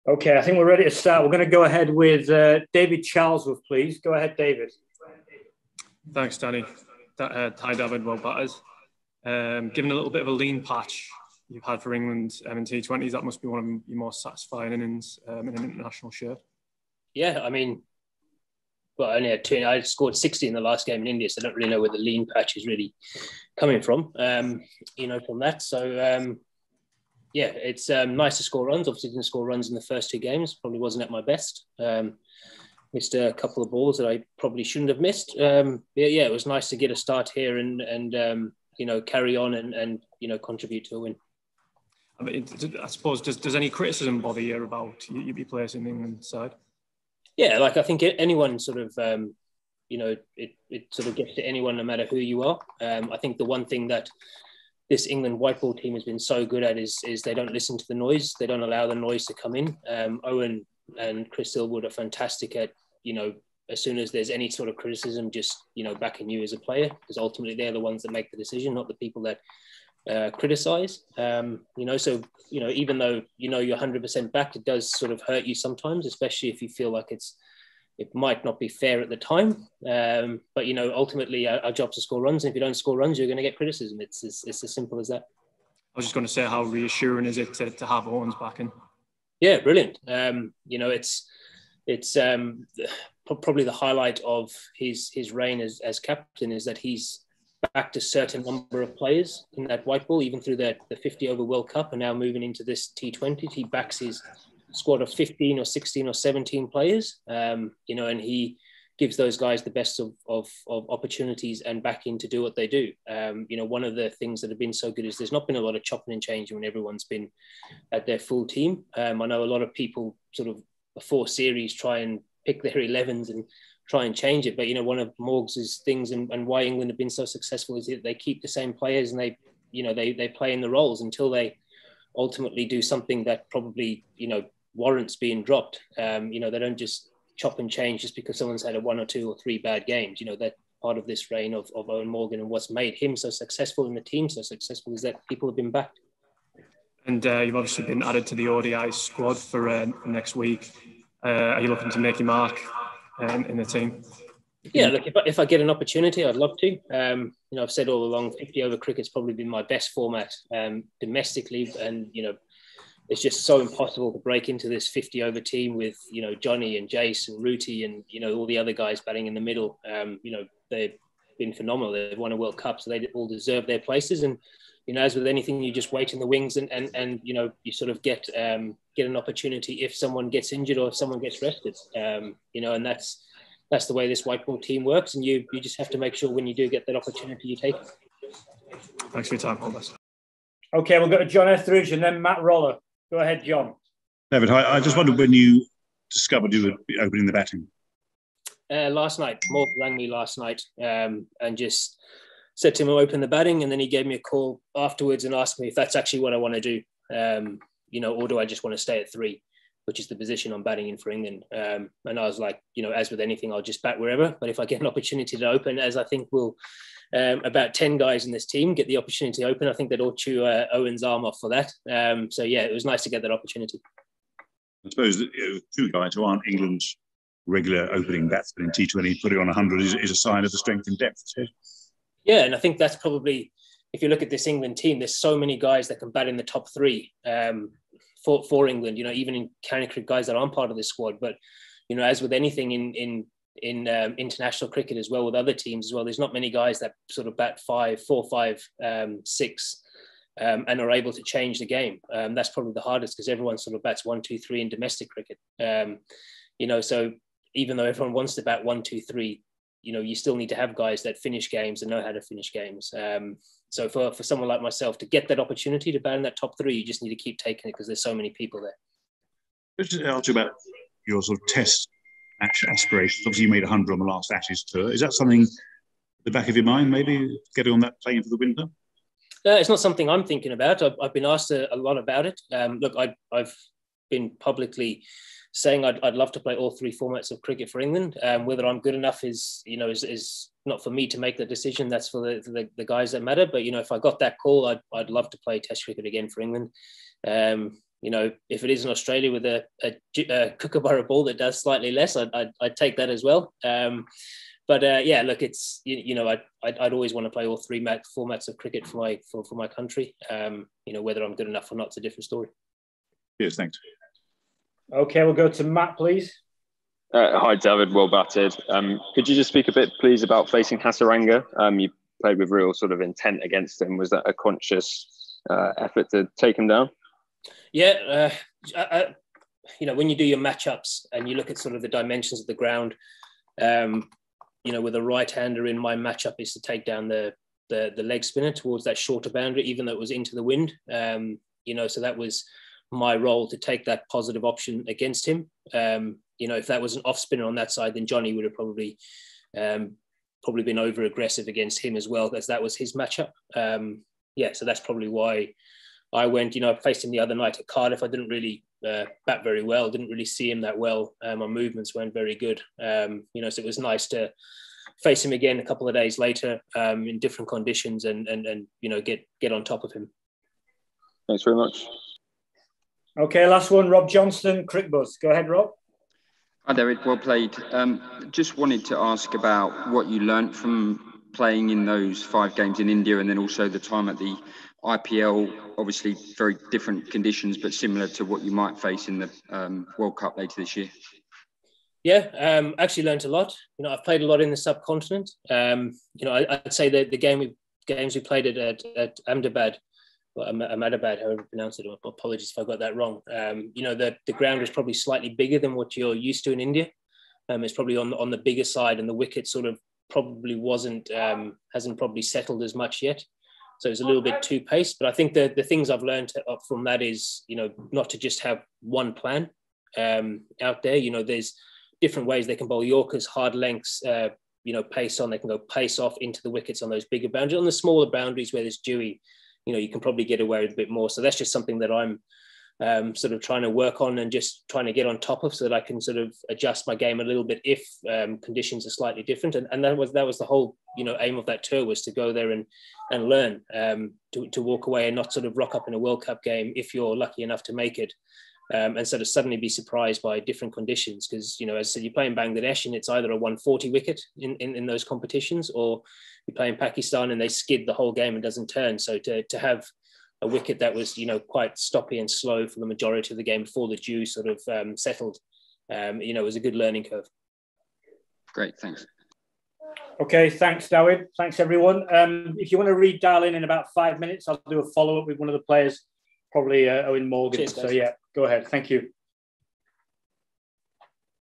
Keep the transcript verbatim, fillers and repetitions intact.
Okay, I think we're ready to start. We're going to go ahead with uh, David Charlesworth, please. Go ahead, David. Thanks, Danny. Uh, hi, David. Well battered. Um, given a little bit of a lean patch you've had for England um, in T twenties, that must be one of your most satisfying innings um, in an international shirt. Yeah, I mean, well, I only had two. I scored sixty in the last game in India, so I don't really know where the lean patch is really coming from, um, you know, from that. So, um, yeah, it's um, nice to score runs. Obviously, didn't score runs in the first two games. Probably wasn't at my best. Um, missed a couple of balls that I probably shouldn't have missed. Um, yeah, yeah, it was nice to get a start here and, and um, you know, carry on and, and, you know, contribute to a win. I mean, I suppose, does, does any criticism bother you about you, you be placing the England side? Yeah, like I think anyone sort of, um, you know, it, it sort of gets to anyone no matter who you are. Um, I think the one thing that this England white ball team has been so good at is, is they don't listen to the noise. They don't allow the noise to come in. Um, Owen and Chris Silwood are fantastic at, you know, as soon as there's any sort of criticism, just, you know, backing you as a player, because ultimately they're the ones that make the decision, not the people that uh, criticize. Um, you know, so, you know, even though, you know, you're one hundred percent back, it does sort of hurt you sometimes, especially if you feel like it's, it might not be fair at the time. Um, but, you know, ultimately our, our job's to score runs. And if you don't score runs, you're going to get criticism. It's, it's, it's as simple as that. I was just going to say, how reassuring is it to, to have Owens back in? Yeah, brilliant. Um, you know, it's, it's um, probably the highlight of his, his reign as, as captain is that he's backed a certain number of players in that white ball, even through the, the fifty over World Cup, and now moving into this T twenty. He backs his squad of fifteen or sixteen or seventeen players, um, you know, and he gives those guys the best of, of, of opportunities and backing to do what they do. Um, you know, one of the things that have been so good is there's not been a lot of chopping and changing when everyone's been at their full team. Um, I know a lot of people sort of before series try and pick their elevens and try and change it. But, you know, one of Morgs's things and, and why England have been so successful is that they keep the same players and they, you know, they, they play in the roles until they ultimately do something that probably, you know, warrants being dropped. Um, you know, they don't just chop and change just because someone's had a one or two or three bad games. You know, that part of this reign of, of Owen Morgan and what's made him so successful and the team so successful is that people have been backed. And uh, you've obviously been added to the O D I squad for, uh, for next week. Uh, are you looking to make your mark um, in the team? Yeah, look, if I, if I get an opportunity, I'd love to. Um, you know, I've said all along, fifty over cricket's probably been my best format um, domestically. And, you know, it's just so impossible to break into this fifty over team with, you know, Johnny and Jace and Rooty and, you know, all the other guys batting in the middle. Um, you know, they've been phenomenal. They've won a World Cup, so they all deserve their places. And, you know, as with anything, you just wait in the wings and, and, and you know, you sort of get um, get an opportunity if someone gets injured or if someone gets rested. Um, you know, and that's that's the way this white ball team works. And you you just have to make sure when you do get that opportunity, you take it. Thanks for your time, Paul. Okay, we'll go to John Etheridge and then Matt Roller. Go ahead, John. David, I, I just wondered when you discovered you would be opening the batting. Uh, last night, Morg rang me last night um, and just said to him, I'll open the batting. And then he gave me a call afterwards and asked me if that's actually what I want to do, um, you know, or do I just want to stay at three, which is the position I'm batting in for England. Um, and I was like, you know, as with anything, I'll just bat wherever. But if I get an opportunity to open, as I think will um, about ten guys in this team get the opportunity to open, I think they'd all chew uh, Owen's arm off for that. Um, so, yeah, it was nice to get that opportunity. I suppose that, you know, two guys who aren't England's regular opening batsmen in T twenty putting on one hundred is, is a sign of the strength and depth. So. Yeah, and I think that's probably, if you look at this England team, there's so many guys that can bat in the top three um, for, for England, you know, even in county cricket guys that aren't part of this squad. But, you know, as with anything in in in um, international cricket as well, with other teams as well, there's not many guys that sort of bat five, four, five, um, six, um, and are able to change the game. Um, that's probably the hardest because everyone sort of bats one, two, three in domestic cricket. Um, you know, so even though everyone wants to bat one, two, three, you know, you still need to have guys that finish games and know how to finish games. Um, so for, for someone like myself to get that opportunity to bat in that top three, you just need to keep taking it because there's so many people there. Let's just ask you about your sort of test aspirations. Obviously, you made one hundred on the last Ashes tour. Is that something at the back of your mind, maybe getting on that plane for the winter? Uh, it's not something I'm thinking about. I've, I've been asked a, a lot about it. Um, look, I, I've been publicly saying I'd, I'd love to play all three formats of cricket for England. Um, whether I'm good enough is, you know, is, is not for me to make the decision. That's for the, the, the guys that matter. But, you know, if I got that call, I'd, I'd love to play Test cricket again for England. Um, you know, if it is in Australia with a, a, a kookaburra ball that does slightly less, I'd, I'd, I'd take that as well. Um, but uh, yeah, look, it's, you, you know, I'd, I'd, I'd always want to play all three mat, formats of cricket for my for, for my country. Um, you know, whether I'm good enough or not, it's a different story. Yes, thanks. Okay, we'll go to Matt, please. Uh, hi, David. Well batted. Um, could you just speak a bit, please, about facing Hasaranga? Um, you played with real sort of intent against him. Was that a conscious uh, effort to take him down? Yeah, uh, I, I, you know, when you do your matchups and you look at sort of the dimensions of the ground, um, you know, with a right-hander in my matchup is to take down the, the the leg spinner towards that shorter boundary, even though it was into the wind. Um, you know, so that was my role to take that positive option against him. Um, you know, if that was an off spinner on that side, then Johnny would have probably um, probably been over aggressive against him as well, as that was his matchup. Um, yeah, so that's probably why I went. You know, I faced him the other night at Cardiff. I didn't really uh, bat very well. Didn't really see him that well. Um, my movements weren't very good. Um, you know, so it was nice to face him again a couple of days later um, in different conditions and and and you know get get on top of him. Thanks very much. Okay, last one, Rob Johnston, Crickbuzz. Go ahead, Rob. Hi, David. Well played. Um, just wanted to ask about what you learnt from playing in those five games in India and then also the time at the I P L. Obviously, very different conditions, but similar to what you might face in the um, World Cup later this year. Yeah, um, actually learnt a lot. You know, I've played a lot in the subcontinent. Um, you know, I, I'd say that the game we, games we played at, at, at Ahmedabad, Ahmedabad, however you pronounce it. Apologies if I got that wrong. Um, you know, the, the ground is probably slightly bigger than what you're used to in India. Um, it's probably on, on the bigger side, and the wicket sort of probably wasn't, um, hasn't probably settled as much yet. So it's a little bit too paced. But I think the, the things I've learned from that is, you know, not to just have one plan um, out there. You know, there's different ways they can bowl Yorkers, hard lengths, uh, you know, pace on. They can go pace off into the wickets on those bigger boundaries. On the smaller boundaries where there's dewy, you know, you can probably get away with a bit more. So that's just something that I'm um, sort of trying to work on and just trying to get on top of so that I can sort of adjust my game a little bit if um, conditions are slightly different. And, and that was that was the whole, you know, aim of that tour, was to go there and and learn, um, to, to walk away and not sort of rock up in a World Cup game if you're lucky enough to make it. Um, and sort of suddenly be surprised by different conditions. Because, you know, as I said, you play in Bangladesh and it's either a one forty wicket in, in, in those competitions, or you play in Pakistan and they skid the whole game and doesn't turn. So to, to have a wicket that was, you know, quite stoppy and slow for the majority of the game before the dew sort of um, settled, um, you know, it was a good learning curve. Great, thanks. Okay, thanks, Dawid. Thanks, everyone. Um, if you want to re-dial in in about five minutes, I'll do a follow-up with one of the players, probably uh, Owen Morgan. Cheers, so, yeah, go ahead. Thank you.